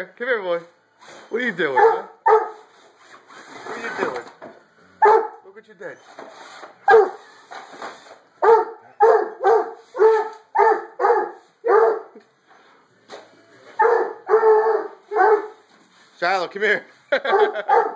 here. Come here, boy. What are you doing, huh? What are you doing? Look what you did. Shiloh, come here.